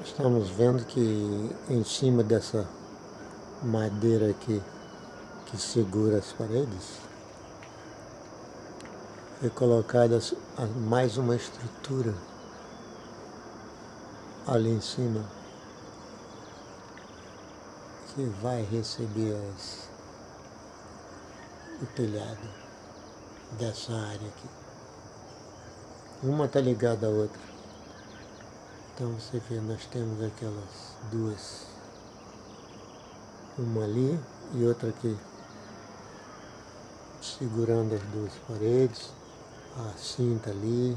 Estamos vendo que em cima dessa madeira aqui que segura as paredes foi colocada mais uma estrutura ali em cima que vai receber o telhado dessa área aqui. Uma está ligada à outra. Então você vê, nós temos aquelas duas, uma ali e outra aqui, segurando as duas paredes, a cinta ali.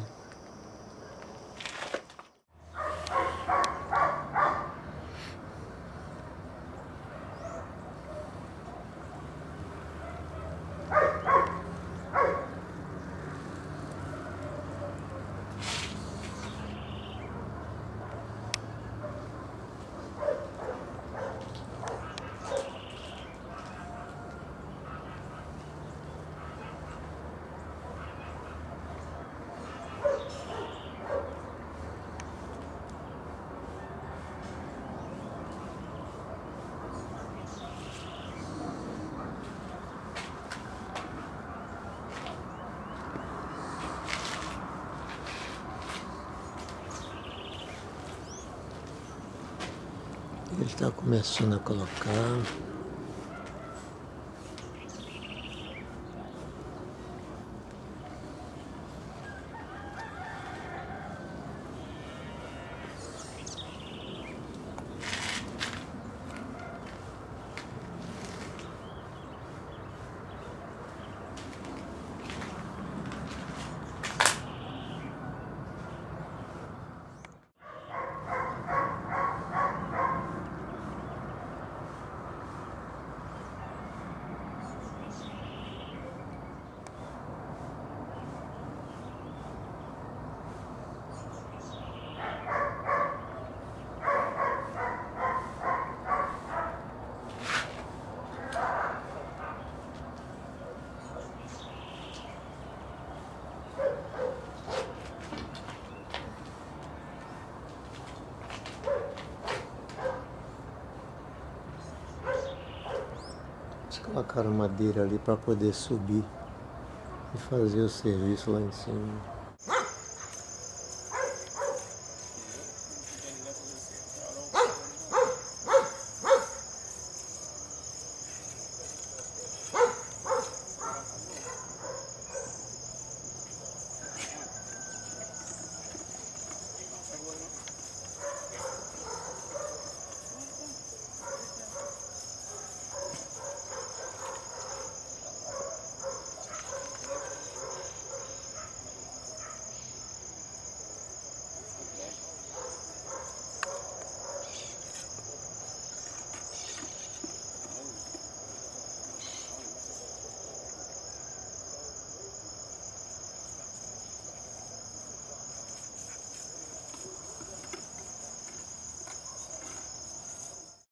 Ele está começando a colocar. Eles colocaram madeira ali para poder subir e fazer o serviço lá em cima.